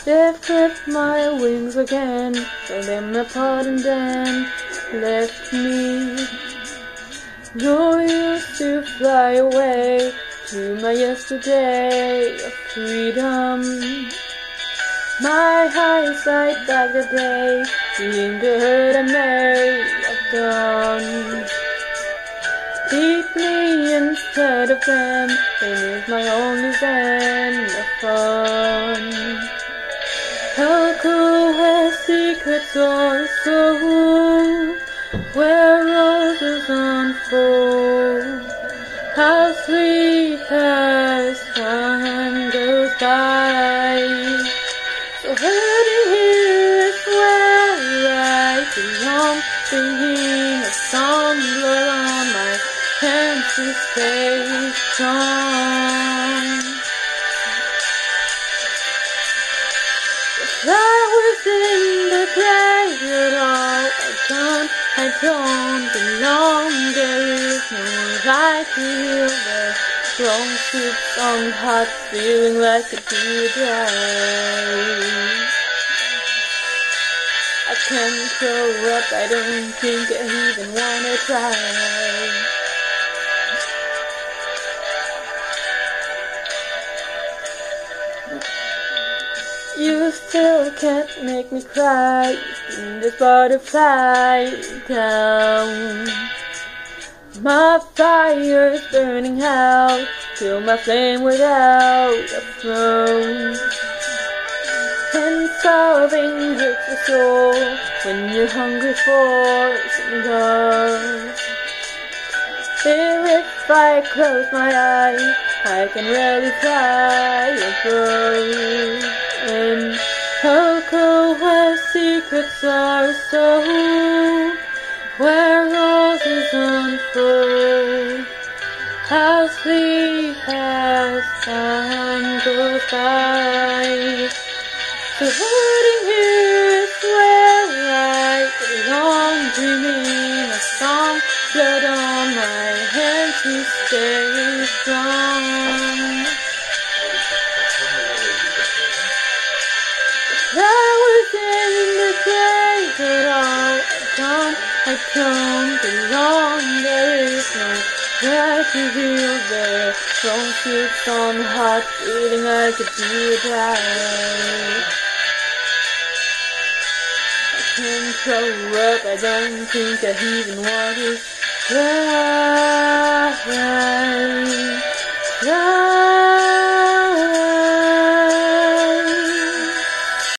They've clipped my wings again, tore them apart and then left me. No use to fly away to my yesterday of freedom. My eyesight back the day, seeing the hurt I may have done. Beat me instead of them, pain is my only end of fun. How cool where secrets are so, where roses unfold. How sweet as time goes by. So hurting here is where I belong, singing a song, blood on my hands to stay strong. Flowers in the graveyard, all are gone. I don't belong, there is no right to heal the wrong soups on hot, feeling like a teardrop. I can't throw up, I don't think I even wanna try. You still can't make me cry in this butterfly town. My fire's burning out, kill my flame without a throne. And solving hurts your soul when you're hungry for some love. If I close my eyes, I can rarely fly above. And how cold where secrets are so, where roses unfold. How sweet as time goes by. So hurting here is where I belong, dreaming a song, blood on my hands to stay strong. Flowers in the graveyard, all are gone. I don't belong, there is no right to heal the wrong suits on hot, feeling like a teardrop. I can't throw up, I don't think I even want to try.